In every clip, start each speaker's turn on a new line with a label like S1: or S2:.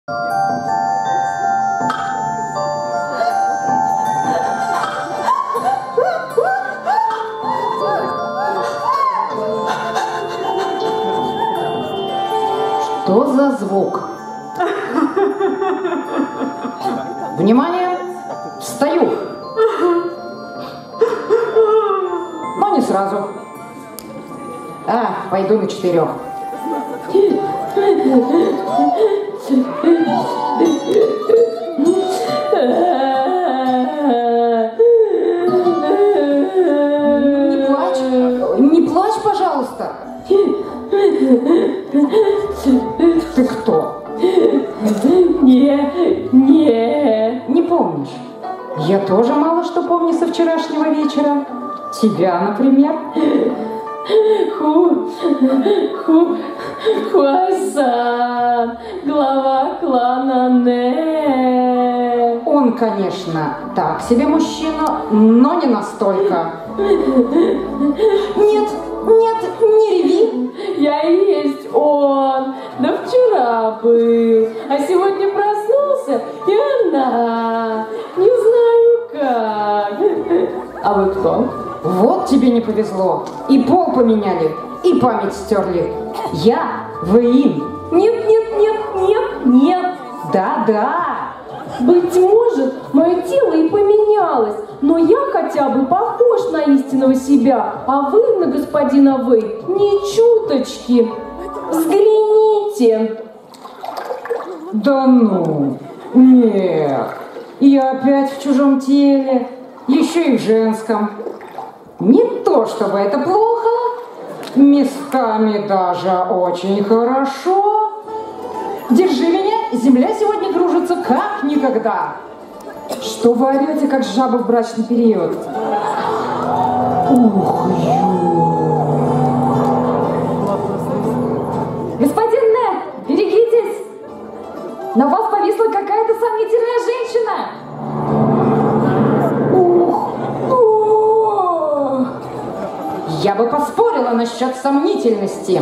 S1: Что за звук? Внимание! Встаю! Но не сразу. Пойду на 4. Не плачь, пожалуйста. Ты кто? Не помнишь? Я тоже мало что помню со вчерашнего вечера. Тебя, например.
S2: Хуасан, глава клана Не.
S1: Он, конечно, так себе мужчина, но не настолько. Нет, не реви.
S2: Я и есть он. Да вчера был. А сегодня проснулся, и она. Не знаю как. А вы кто?
S1: Вот тебе не повезло. И пол поменяли, и память стерли. Я Вэйин.
S2: Нет.
S1: Да.
S2: Быть может, мое тело и поменялось, но я хотя бы похож на истинного себя, а вы на господина Вэй ни чуточки. Взгляните.
S1: Да ну, нет. Я опять в чужом теле, еще и в женском. Не то чтобы это плохо, местами даже очень хорошо. Держи меня, земля сегодня дружится как никогда.
S2: Что вы орете, как жаба в брачный период?
S1: Ух,
S2: Господин Не, берегитесь! На вас повисла какая-то сомнительная женщина!
S1: Я бы поспорила насчет сомнительности.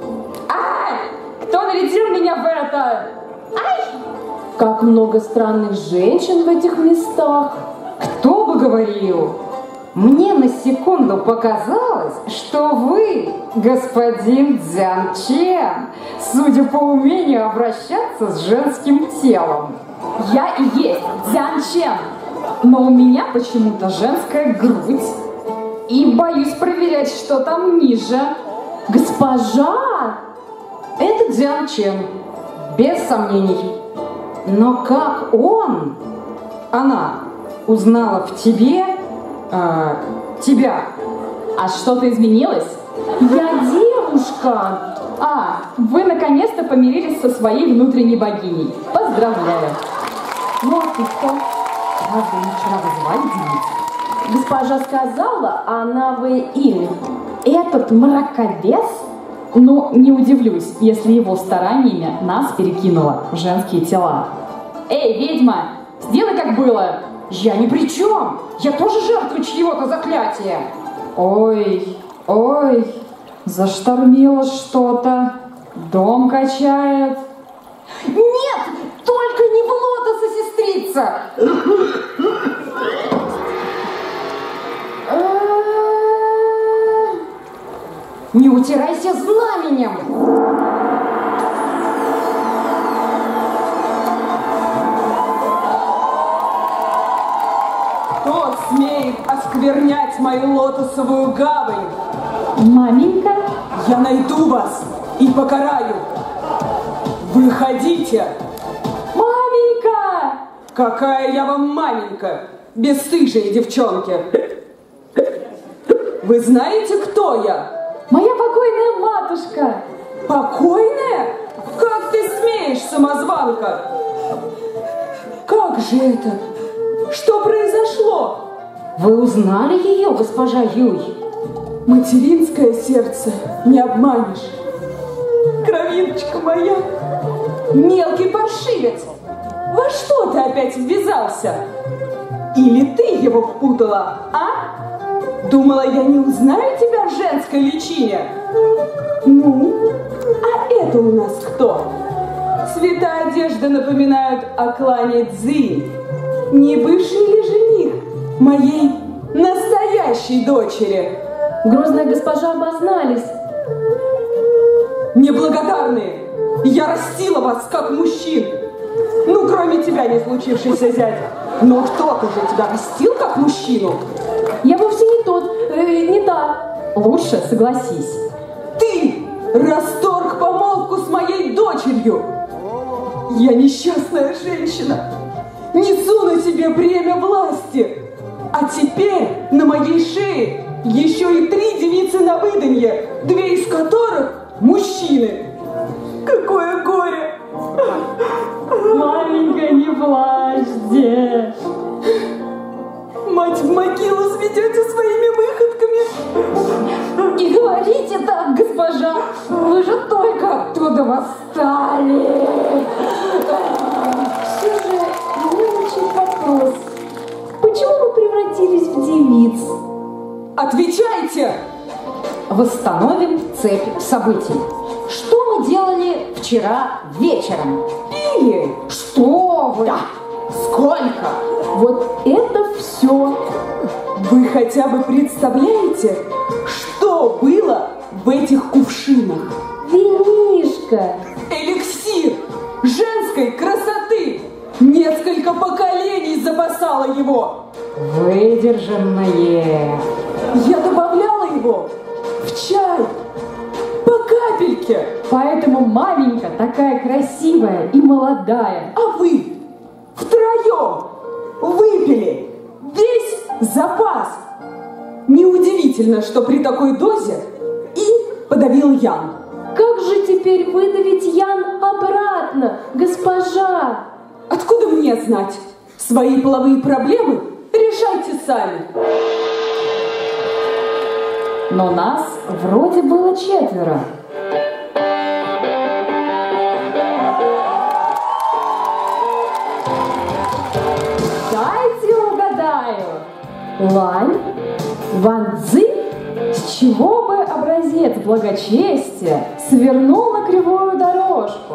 S2: Кто нарядил меня в это? Как много странных женщин в этих местах.
S1: Кто бы говорил? Мне на секунду показалось, что вы, господин Дзян Чен, судя по умению обращаться с женским телом.
S2: Я и есть Дзян Чен, но у меня почему-то женская грудь. И боюсь проверять, что там ниже. Госпожа!
S1: Это Дзян Чен, без сомнений. Но как она узнала в тебе, тебя?
S2: А что-то изменилось? Я девушка! Вы наконец-то помирились со своей внутренней богиней. Поздравляю. Ну, а ты кто? Разве не вчера вызывали девицу? Госпожа сказала, она Вэйин. Этот мракобес? Ну, не удивлюсь, если его стараниями нас перекинуло в женские тела. Эй, ведьма, сделай как было.
S1: Я ни при чем. Я тоже жертва чьего-то заклятия.
S2: Ой, заштормило что-то. Дом качает.
S1: Нет, только не в лотоса, сестрица. Не утирайся знаменем.
S3: Кто смеет осквернять мою лотосовую гавань?
S2: Маменька?
S3: Я найду вас и покараю. Выходите.
S2: Маменька!
S3: Какая я вам маменька, бесстыжие девчонки. Вы знаете, кто я?
S2: Моя покойная матушка.
S3: Покойная? Как ты смеешь, самозванка? Как же это? Что произошло?
S1: Вы узнали ее, госпожа Юй?
S3: Материнское сердце не обманешь. Кровиночка моя, мелкий паршивец, во что ты опять ввязался? Или ты его впутала, а? Думала, я не узнаю тебя в женской личине? Ну, а это у нас кто? Цвета одежды напоминают о клане Цзинь. Не бывший ли жених моей настоящей дочери?
S2: Грозная госпожа обознались.
S3: Неблагодарные! Я растила вас как мужчин. Ну, кроме тебя, не случившийся зять. Но кто-то же тебя растил как мужчину.
S2: Я вовсе не тот, не та. Лучше согласись.
S3: Ты расторг помолвку с моей дочерью. Я несчастная женщина. Несу на себе бремя власти. А теперь на моей шее еще и 3 девицы на выданье, 2 из которых мужчины. Какое горе!
S2: Маленькая, не плачьте.
S3: Мать в могилу сведете своими выходками.
S1: Не говорите так, госпожа. Вы же только оттуда восстали.
S2: Все же меня мучает вопрос. Почему вы превратились в девиц?
S3: Отвечайте!
S1: Восстановим цепь событий. Что мы делали вчера вечером?
S3: Пили!
S1: Что вы?
S3: Да.
S1: Сколько?
S2: Вот это все.
S3: Вы хотя бы представляете, что было в этих кувшинах?
S2: Винишко.
S3: Эликсир женской красоты! Несколько поколений запасало его!
S1: Выдержанное.
S3: Я добавляла его в чай по капельке.
S2: Поэтому маменька такая красивая и молодая.
S3: А вы втроем выпили весь запас. Неудивительно, что при такой дозе и подавил Ян.
S2: Как же теперь выдавить Ян обратно, госпожа?
S3: Откуда мне знать? Свои половые проблемы решайте сами.
S2: Но нас вроде было 4. Дайте угадаю. Лань? Ван Цзинь? С чего бы образец благочестия свернул на кривую дорожку?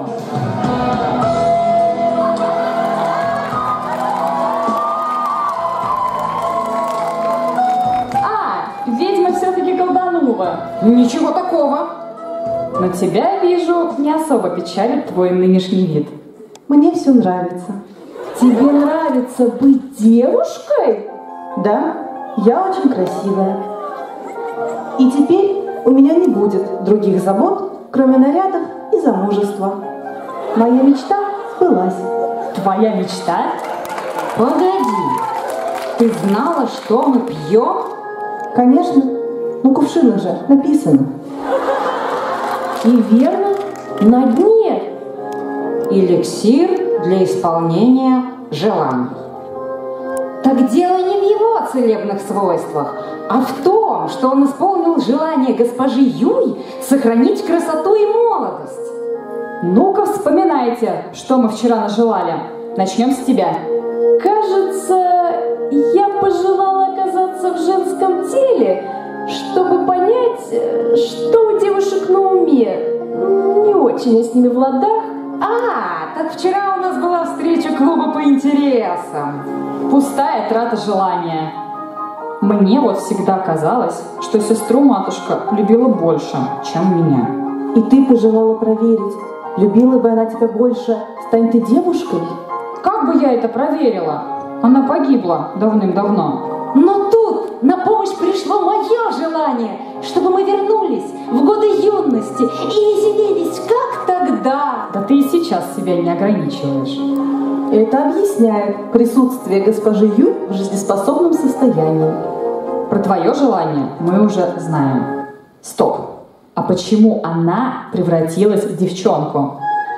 S2: Ведьма все-таки колданула.
S1: Ничего такого.
S2: Но тебя, вижу, не особо печалит твой нынешний вид.
S4: Мне все нравится.
S2: Тебе нравится быть девушкой?
S4: Да, я очень красивая. И теперь у меня не будет других забот, кроме нарядов и замужества. Моя мечта сбылась.
S2: Твоя мечта?
S1: Погоди. Ты знала, что мы пьем?
S4: Конечно, на кувшинах же написано.
S2: И верно, на дне.
S1: Эликсир для исполнения желаний. Так дело не в его целебных свойствах, а в том, что он исполнил желание госпожи Юй сохранить красоту и молодость.
S2: Ну-ка вспоминайте, что мы вчера нажелали. Начнем с тебя. Кажется, я пожелала оказаться в женском теле, чтобы понять, что у девушек на уме. Не очень я с ними в ладах.
S1: Так вчера у нас была встреча клуба по интересам.
S2: Пустая трата желания. Мне вот всегда казалось, что сестру-матушка любила больше, чем меня.
S4: И ты пожелала проверить, любила бы она тебя больше, стань ты девушкой?
S2: Как бы я это проверила? Она погибла давным-давно.
S1: Но тут на помощь пришло мое желание, чтобы мы вернулись в годы юности и веселились, как тогда.
S2: Да ты и сейчас себя не ограничиваешь.
S4: Это объясняет присутствие госпожи Юй в жизнеспособном состоянии.
S2: Про твое желание мы уже знаем. Стоп. А почему она превратилась в девчонку?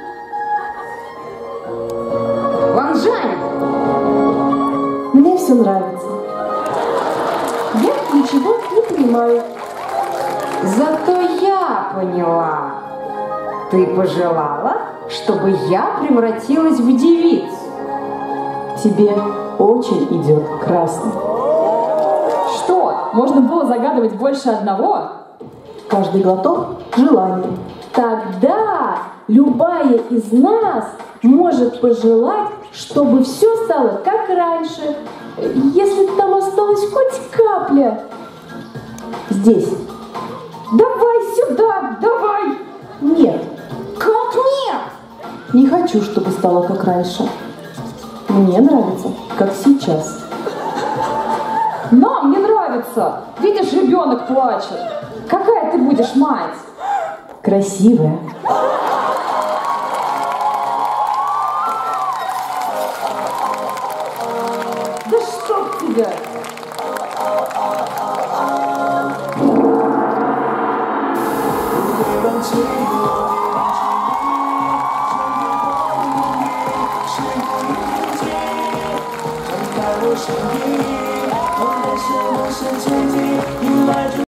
S1: Ванжань!
S4: Мне все нравится.
S2: Я ничего не понимаю.
S1: Зато я поняла. Ты пожелала, чтобы я превратилась в девицу.
S4: Тебе очень идет красный.
S2: Что? Можно было загадывать больше одного?
S4: Каждый глоток – желание.
S2: Тогда любая из нас может пожелать, чтобы все стало как раньше, если там осталась хоть капля.
S4: Здесь.
S1: Давай сюда, давай!
S4: Нет,
S1: Как нет?
S4: не хочу, чтобы стало как раньше. Мне нравится, как сейчас.
S1: Нам не нравится. Видишь, ребенок плачет. Какая ты будешь мать?
S4: Красивая.
S1: Да чтоб тебя!